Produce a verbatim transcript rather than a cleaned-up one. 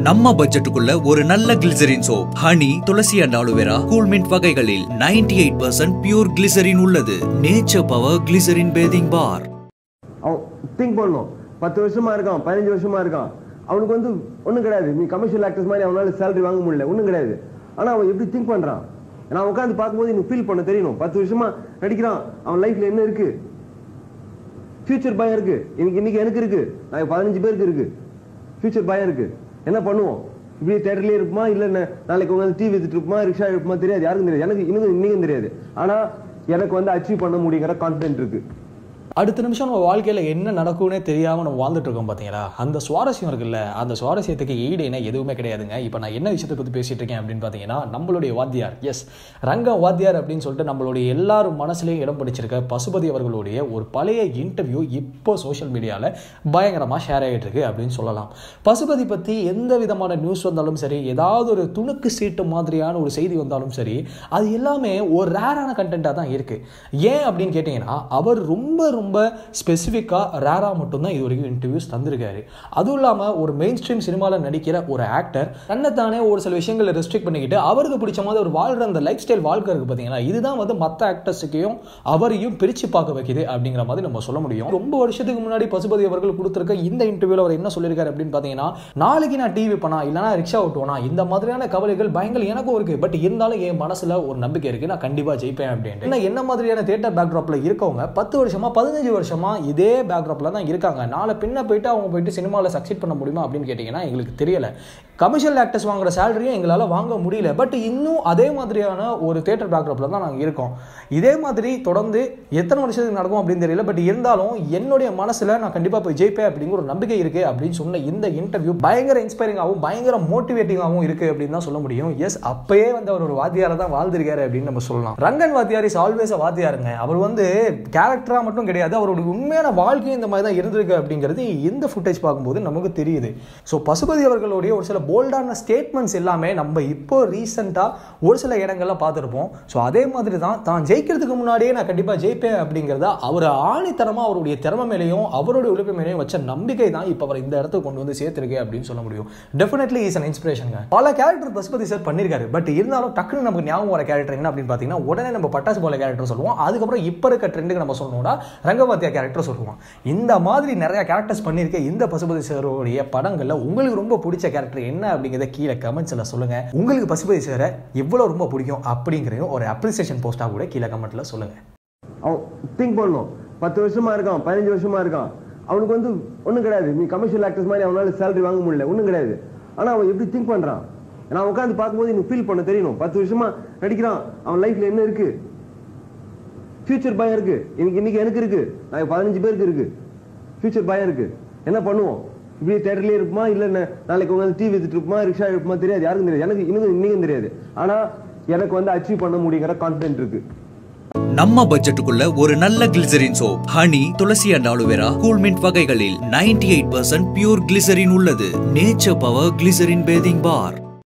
நம்ம பட்ஜெட்டுக்குள்ள ஒரு நல்ல glycerin soap honey tulsi and aloe vera cool mint வகைகளில் ninety-eight percent பியூர் கிளிசரின் உள்ளது. Nature power glycerin bathing bar. Think பண்ணணும். பத்து வருஷமா இருக்கான், பதினஞ்சு வருஷமா இருக்கான், அவனுக்கு வந்து ஒன்றும் கிடையாது. நீ கமர்ஷியல் ஆக்டர்ஸ் மாதிரி அவனால சேலரி வாங்க முடியல, ஒன்றும் கிடையாது. ஆனால் அவன் எப்படி திங்க் பண்றான், நான் உட்காந்து பார்க்கும்போது எனக்கு ஃபீல் பண்ண தெரியணும். பத்து வருஷமா நடிக்கிறான், அவன் லைஃப்ல என்ன இருக்கு, ஃபியூச்சர் பயம் இருக்கு. இன்னைக்கு இன்னைக்கு எனக்கு இருக்கு, நான் பதினஞ்சு பேருக்கு இருக்கு, ஃபியூச்சர் பயம் இருக்கு. என்ன பண்ணுவோம்? இப்படி தேட்டர்லயே இருப்போமா, இல்ல நாளைக்கு உங்க டிவி எடுத்துட்டு இருப்போமா, ரிக்ஷா எடுப்போமா, தெரியாது, யாருக்கும் தெரியாது. எனக்கு இன்னும் இன்னைக்கும் தெரியாது. ஆனா எனக்கு வந்து அச்சீவ் பண்ண முடியுங்கிற கான்ஃபிடென்ட் இருக்கு. அடுத்த நிமிஷம் நம்ம வாழ்க்கையில் என்ன நடக்கும்னே தெரியாமல் நம்ம வாழ்ந்துட்டு இருக்கோம் பார்த்தீங்களா, அந்த சுவாரஸ்யம் இருக்குல்ல, அந்த சுவாரஸ்யத்துக்கு ஈடுனா எதுவுமே கிடையாதுங்க. இப்போ நான் என்ன விஷயத்தை பற்றி பேசிகிட்டு இருக்கேன் அப்படின்னு பார்த்தீங்கன்னா, நம்மளுடைய வாத்தியார், எஸ் ரங்க வாத்தியார் அப்படின்னு சொல்லிட்டு நம்மளுடைய எல்லாரும் மனசுலேயும் இடம் பிடிச்சிருக்க பசுபதி அவர்களுடைய ஒரு பழைய இன்டர்வியூ இப்போ சோஷியல் மீடியாவில் பயங்கரமாக ஷேர் ஆகிட்டு இருக்கு அப்படின்னு சொல்லலாம். பசுபதி பற்றி எந்த விதமான நியூஸ் வந்தாலும் சரி, ஏதாவது ஒரு துணுக்கு சீட்டு மாதிரியான ஒரு செய்தி வந்தாலும் சரி, அது எல்லாமே ஒரு ரேரான கண்டென்ட்டாக தான் இருக்குது. ஏன் அப்படின்னு கேட்டிங்கன்னா, அவர் ரொம்ப ரொம்ப ஸ்பெசிஃபிக்காக ரேராக மட்டும்தான் இது வரைக்கும் இன்டர்வியூஸ் தந்திருக்காரு. அதுவும் இல்லாமல் ஒரு மெயின் ஸ்ட்ரீம் சினிமாவில் நடிக்கிற ஒரு ஆக்டர் தன்னைத்தானே ஒரு சில விஷயங்களை ரெஸ்ட்ரிக்ட் பண்ணிக்கிட்டு அவருக்கு பிடிச்ச மாதிரி ஒரு வாழ்கிற அந்த லைஃப் ஸ்டைல் வாழ்க்கை இருக்குது பார்த்தீங்கன்னா, இதுதான் வந்து மற்ற ஆக்டர்ஸுக்கையும் அவரையும் பிரித்து பார்க்க வைக்குது அப்படிங்கிற மாதிரி நம்ம சொல்ல முடியும். ரொம்ப வருஷத்துக்கு முன்னாடி பசுபதி அவர்கள் கொடுத்துருக்க இந்த இன்டர்வியூவில் அவர் என்ன சொல்லியிருக்காரு அப்படின்னு பார்த்தீங்கன்னா, நாளைக்கு நான் டிவி பண்ணா இல்லைனா ரிக்ஷா ஓட்டுவேனா, இந்த மாதிரியான கவலைகள் பயங்கர எனக்கும் இருக்குது. பட் இருந்தாலும் என் மனசில் ஒரு நம்பிக்கை இருக்குது, நான் கண்டிப்பாக ஜெயிப்பேன் அப்படின்ட்டு. என்ன மாதிரியான தியேட்டர் பேக்ராப்பில் இருக்கவங்க பத்து வருஷமா பதினஞ்சு வருஷமா இதே பேக்ராப்ல தான் இருக்காங்க. நாளை பின்ன போயிட்டு அவங்க போயிட்டு சினிமாவில் சக்சீட் பண்ண முடியுமா அப்படின்னு கேட்டிங்கன்னா எங்களுக்கு தெரியல. கமர்ஷியல் ஆக்டர்ஸ் வாங்குற சேலரியும் எங்களால் வாங்க முடியல. பட் இன்னும் அதே மாதிரியான ஒரு தியேட்டர் பேக்ராப்ல தான் நாங்கள் இருக்கோம். இதே மாதிரி தொடர்ந்து எத்தனை வருஷத்துக்கு நடக்கும் அப்படின்னு தெரியல. பட் இருந்தாலும் என்னுடைய மனசில் நான் கண்டிப்பாக போய் ஜெயிப்பேன் அப்படிங்கிற ஒரு நம்பிக்கை இருக்குது அப்படின்னு சொன்ன இந்த இன்டர்வியூ பயங்கர இன்ஸ்பைரிங்காகவும் பயங்கர மோட்டிவேட்டிங்காகவும் இருக்குது அப்படின்னு தான் சொல்ல முடியும். எஸ், அப்பயே வந்து அவர் ஒரு வாத்தியாரை தான் வாழ்ந்திருக்காரு அப்படின்னு நம்ம சொல்லலாம். ரங்கன் வாத்தியார் இஸ் ஆல்வேஸ் அ வாத்தியாருங்க. அவர் வந்து கேரக்டரா மட்டும் கிடையாது, அவருடைய உண்மையான வாழ்க்கையும் இந்த மாதிரி தான் இருந்திருக்கு அப்படிங்கிறது இந்த ஃபுட்டேஜ் பார்க்கும்போது நமக்கு தெரியுது. ஸோ பசுபதி அவர்களுடைய ஒரு சில போல்டான ஸ்டேட்மெண்ட்ஸ் எல்லாமே நம்ம இப்போ ரீசெண்டாக ஒரு சில இடங்கள்ல பார்த்துருப்போம். ஸோ அதே மாதிரி தான் தான் ஜெயிக்கிறதுக்கு முன்னாடியே நான் கண்டிப்பாக ஜெயிப்பேன் அப்படிங்கிறத அவர் ஆணித்தரமாக அவருடைய திறமை மேலேயும் அவருடைய உழைப்பு மேலேயும் வச்ச நம்பிக்கை தான் இப்போ அவர் இந்த இடத்துக்கு கொண்டு வந்து சேர்த்திருக்கு அப்படின்னு சொல்ல முடியும். Definitely is an inspiration. பல கேரக்டர் பசுபதி சார் பண்ணியிருக்காரு. பட் இருந்தாலும் டக்குன்னு நமக்கு ஞாபகம் வர கேரக்டர் என்ன அப்படின்னு பார்த்தீங்கன்னா, உடனே நம்ம பட்டாசு போல கேரக்டர் சொல்லுவோம். அதுக்கப்புறம் இப்போ இருக்க ட்ரெண்டுக்கு நம்ம சொல்லணும்னா ரங்கவாத்தியா கேரக்டர் சொல்லுவோம். இந்த மாதிரி நிறைய கேரக்டர்ஸ் பண்ணியிருக்க இந்த பசுபதி சாரோடைய படங்கள்ல உங்களுக்கு ரொம்ப பிடிச்ச கேரக்டர் என்ன அப்படிங்கிறத கீழே கமெண்ட்ஸ்ல சொல்லுங்க. உங்களுக்கு பசுபதி சாரை எவ்வளவு ரொம்ப பிடிக்கும் அப்படிங்கிறதையும் ஒரு அப்ரிசியேஷன் போஸ்டா கூட கீழே கமெண்ட்ல சொல்லுங்க. அவன் திங்க் பண்ணணும். பத்து வருஷமா இருக்கான், பதினஞ்சு வருஷமா இருக்கான், அவனுக்கு வந்து ஒன்றும் கிடையாது. நீ கமர்ஷியல் ஆக்டர்ஸ் மாதிரி அவனால சேலரி வாங்க முடியல, ஒன்றும் கிடையாது. ஆனால் அவன் எப்படி திங்க் பண்றான், நான் உட்காந்து பார்க்கும்போது எனக்கு ஃபீல் பண்ண தெரியணும். பத்து வருஷமா நடிக்கிறான், அவன் லைஃப்ல என்ன இருக்கு, ஃபியூச்சர் பயம் இருக்கு. இன்னைக்கு இன்னைக்கு எனக்கு இருக்கு, நான் பதினஞ்சு பேருக்கு இருக்கு, ஃபியூச்சர் பயம் இருக்கு. என்ன பண்ணுவோம்? இப்படி தேட்டர்லயே இருப்போமா, இல்ல நாளைக்கு உங்க டிவி எடுத்துட்டு இருப்போமா, ரிக்ஷா எடுப்போமா, தெரியாது, யாருக்கும் தெரியாது. எனக்கு இன்னும் இன்னைக்கும் தெரியாது. ஆனா எனக்கு வந்து அச்சீவ் பண்ண முடியுங்கிற கான்ஃபிடென்ட் இருக்கு. நம்ம பட்ஜெட்டுக்குள்ள ஒரு நல்ல glycerin soap honey tulsi and aloe vera cool mint வகைகளில் ninety-eight percent பியூர் கிளிசரின் உள்ளது. நேச்சர் பவர் கிளிசரின் பேதிங் பார்.